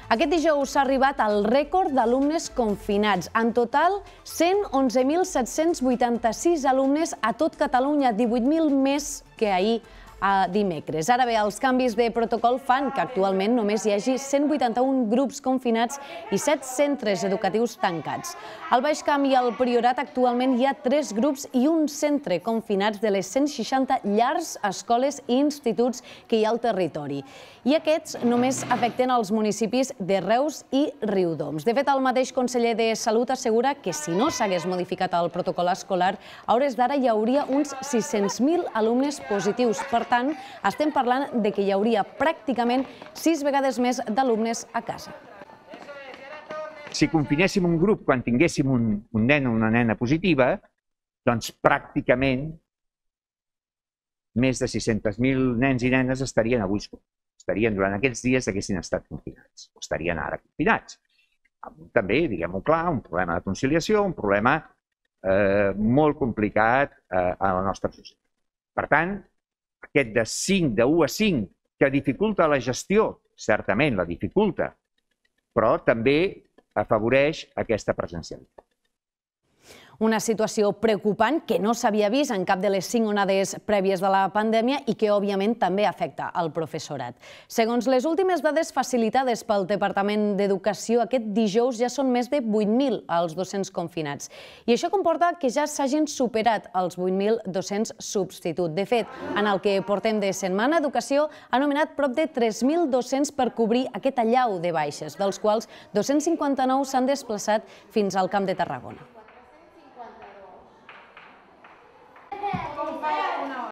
Aquest dijous s'ha arribat al rècord d'alumnes confinats. En total, 111.786 alumnes a tot Catalunya, 18.000 més que ahir dimecres. Ara bé, els canvis de protocol fan que actualment només hi hagi 181 grups confinats i 7 centres educatius tancats. Al Baix Camp i al Priorat actualment hi ha 3 grups i un centre confinats de les 160 llars, escoles i instituts que hi ha al territori. I aquests només afecten els municipis de Reus i Riudoms. De fet, el mateix conseller de Salut assegura que si no s'hagués modificat el protocol escolar, a hores d'ara hi hauria uns 600.000 alumnes positius. Per tant, estem parlant de que hi hauria pràcticament 6 vegades més d'alumnes a casa. Si confinéssim un grup quan tinguéssim un nen o una nena positiva, doncs pràcticament més de 600.000 nens i nenes estarien avui durant aquests dies haguessin estat confinats, o estarien ara confinats. També, diguem-ho clar, un problema de conciliació, un problema molt complicat a la nostra societat. Per tant, aquest de 1 a 5, que dificulta la gestió, certament la dificulta, però també afavoreix aquesta presencialitat. Una situació preocupant que no s'havia vist en cap de les 5 onades prèvies de la pandèmia i que, òbviament, també afecta el professorat. Segons les últimes dades facilitades pel Departament d'Educació, aquest dijous ja són més de 8.000 els docents confinats. I això comporta que ja s'hagin superat els 8.000 docents substitut. De fet, en el que portem de setmana, Educació ha nomenat prop de 3.000 docents per cobrir aquest allau de baixes, dels quals 259 s'han desplaçat fins al Camp de Tarragona.